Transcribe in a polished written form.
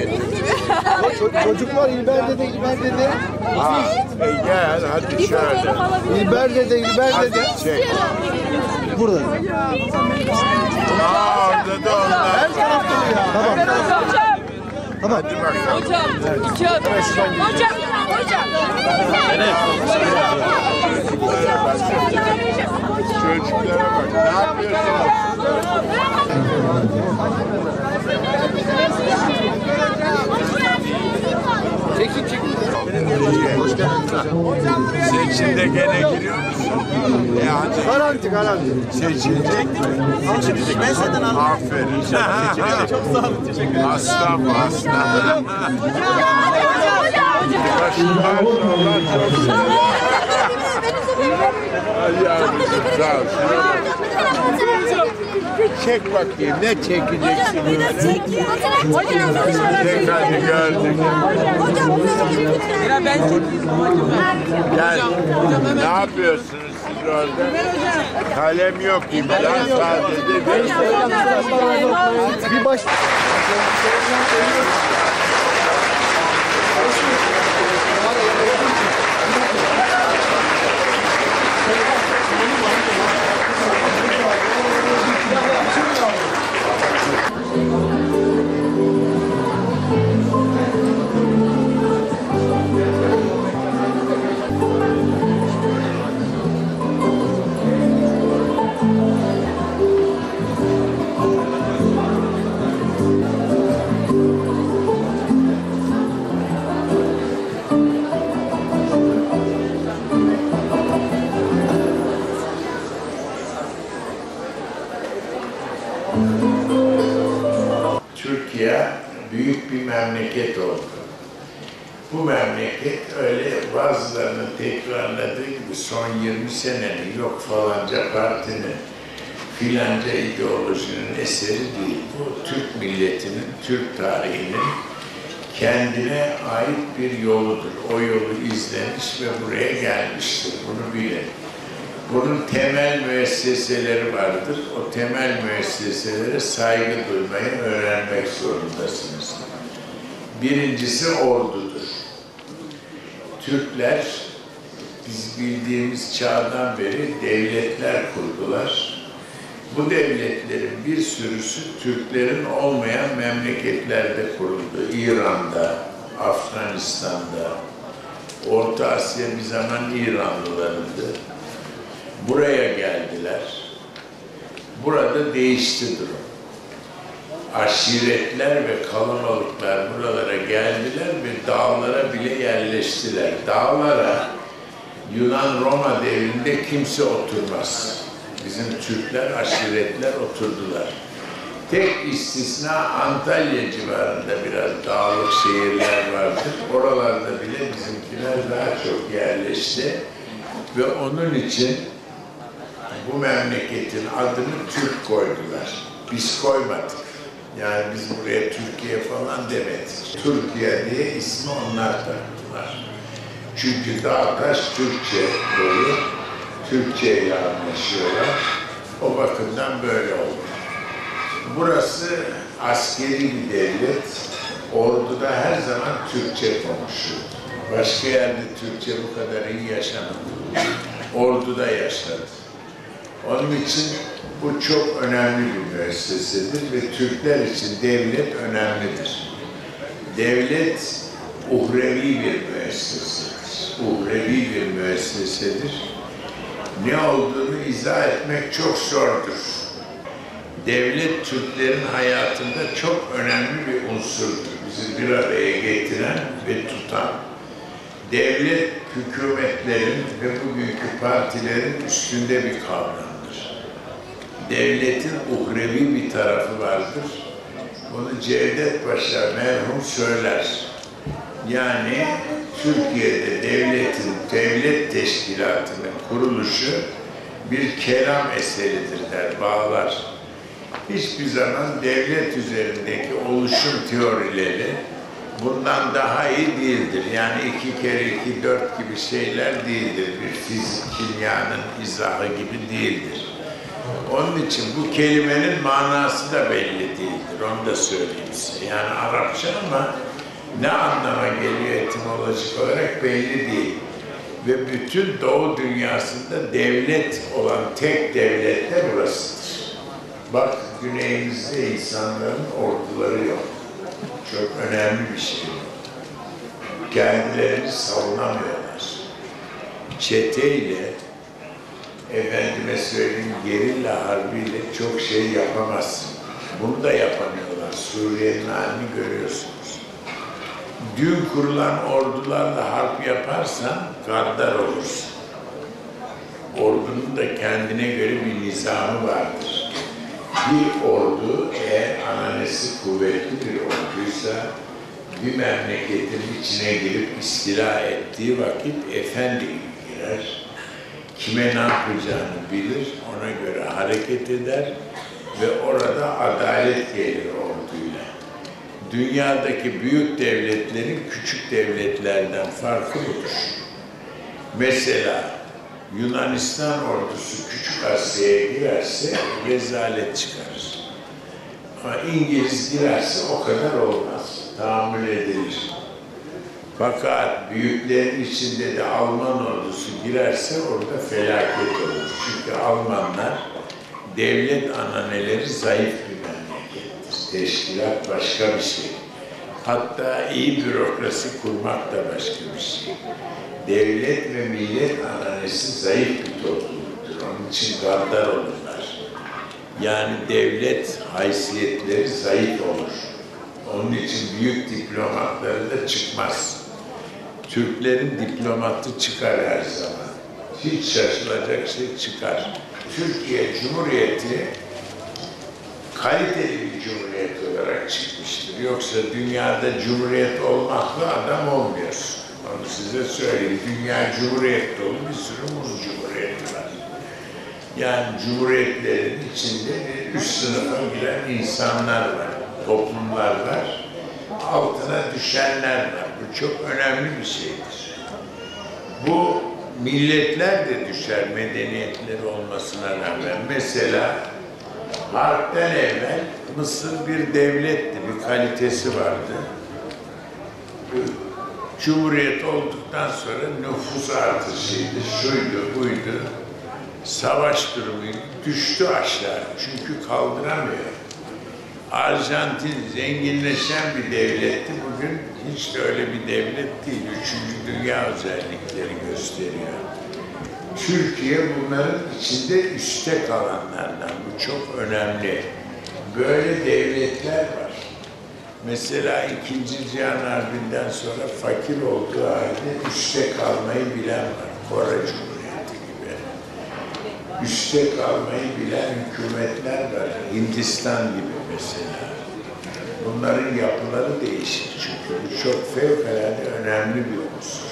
Çocuklar İlber dede. Gel hadi şöyle. İlber dede. Çek. Burada. Orada da onlar. Her tarafta ya. Tamam. Hadi bakalım. Hocam, 2 adım. Hocam. Çocuklara bak. Ne yapıyorsunuz? Seçimde gene giriyor musun? Garanti. Seçilecek mi? Ben senden aldım. Aferin. Çok sağ olun. Teşekkür ederim. Aslan bu aslan. Başından sonra çok Hadi yavrucuğum sağ ol. Çek bakayım ne çekeceksin? Çek hadi gördük. Gel. Ne yapıyorsunuz siz orada? Kalem yok imza sadece. Bir baş... Türkiye büyük bir memleket oldu. Bu memleket öyle bazılarının tekrarladığı gibi son 20 senenin yok falanca partinin filanca ideolojinin eseri değil. Bu Türk milletinin, Türk tarihinin kendine ait bir yoludur. O yolu izlemiş ve buraya gelmiştir. Bunu bilin. Bunun temel müesseseleri vardır. O temel müesseselere saygı duymayı öğrenmek zorundasınız. Birincisi ordudur. Türkler, biz bildiğimiz çağdan beri devletler kurdular. Bu devletlerin bir sürüsü Türklerin olmayan memleketlerde kuruldu. İran'da, Afganistan'da, Orta Asya bir zaman İranlılarındı. Buraya geldiler. Burada değişti durum. Aşiretler ve kalabalıklar buralara geldiler ve dağlara bile yerleştiler. Dağlara Yunan-Roma devrinde kimse oturmaz. Bizim Türkler, aşiretler oturdular. Tek istisna Antalya civarında biraz dağlık şehirler vardır. Oralarda bile bizimkiler daha çok yerleşti. Ve onun için bu memleketin adını Türk koydular. Biz koymadık. Yani biz buraya Türkiye falan demedik. Türkiye diye ismi onlar taktılar. Çünkü Dağtaş Türkçe dolu, Türkçe ile anlaşıyorlar. O bakımdan böyle oldu. Burası askeri bir devlet. Orduda her zaman Türkçe konuşuyor. Başka yerde Türkçe bu kadar iyi yaşamadı. Orduda yaşadı. Onun için bu çok önemli bir müessesedir ve Türkler için devlet önemlidir. Devlet uhrevi bir müessesedir. Uhrevi bir müessesedir. Ne olduğunu izah etmek çok zordur. Devlet Türklerin hayatında çok önemli bir unsurdur. Bizi bir araya getiren ve tutan. Devlet hükümetlerin ve bugünkü partilerin üstünde bir kavramdır. Devletin uhrevi bir tarafı vardır. Bunu Cevdet Paşa merhum söyler. Yani Türkiye'de devlet teşkilatının kuruluşu bir kelam eseridir der, bağlar. Hiçbir zaman devlet üzerindeki oluşum teorileri bundan daha iyi değildir. Yani 2 kere 2 4 gibi şeyler değildir. Bir fizik, kimyanın izahı gibi değildir. Onun için bu kelimenin manası da belli değildir. Onu da söyleyeyim size. Yani Arapça ama ne anlama geliyor etimolojik olarak belli değil. Ve bütün Doğu dünyasında devlet olan tek devlet de burasıdır. Bak güneyimizde insanların orduları yok. Çok önemli bir şey. Kendilerini savunamıyorlar. Çeteyle, efendime söyleyeyim gerilla harbiyle çok şey yapamazsın. Bunu da yapamıyorlar. Suriye'nin halini görüyorsunuz. Dün kurulan ordularla harp yaparsan gaddar olursun. Ordunun da kendine göre bir nizamı vardır. Bir ordu eğer ananesi kuvvetli bir orduysa bir memleketin içine girip istila ettiği vakit efendi gibi girer. Kime ne yapacağını bilir, ona göre hareket eder ve orada adalet gelir orduyla. Dünyadaki büyük devletlerin küçük devletlerden farkı budur. Mesela Yunanistan ordusu Küçük Asya'ya girerse rezalet çıkarır. Ama İngiliz girerse o kadar olmaz, tahammül edilir. Fakat büyüklerin içinde de Alman ordusu girerse orada felaket olur. Çünkü Almanlar devlet ananeleri zayıf bir memlekettir. Teşkilat başka bir şey. Hatta iyi bürokrasi kurmak da başka bir şey. Devlet ve millet ananesi zayıf bir topluluktur. Onun için gaddar olurlar. Yani devlet haysiyetleri zayıf olur. Onun için büyük diplomatları da çıkmaz. Türklerin diplomatı çıkar her zaman. Hiç şaşılacak şey çıkar. Türkiye Cumhuriyeti kaliteli bir cumhuriyet olarak çıkmıştır. Yoksa dünyada cumhuriyet olmakla adam olmuyorsun. Onu size söyleyeyim. Dünya cumhuriyet dolu bir sürü muz cumhuriyeti var. Yani cumhuriyetlerin içinde üst sınıfa giren insanlar var, toplumlar var. Altına düşenler var. Bu çok önemli bir şeydir. Bu milletler de düşer medeniyetleri olmasına rağmen. Mesela harpten evvel Mısır bir devletti, bir kalitesi vardı. Cumhuriyet olduktan sonra nüfus artışıydı, şuydu, buydu. Savaş durumuydu, düştü aşağı çünkü kaldıramıyor. Arjantin zenginleşen bir devletti, bugün hiç de öyle bir devlet değil. Üçüncü dünya özellikleri gösteriyor. Türkiye bunların içinde üstte kalanlardan, bu çok önemli. Böyle devletler var. Mesela İkinci Cihan Harbi'nden sonra fakir olduğu halde üstte kalmayı bilen var. Kore Cumhuriyeti gibi. Üstte kalmayı bilen hükümetler var. Hindistan gibi mesela. Bunların yapıları değişik çünkü bu çok fevkalade önemli bir husus.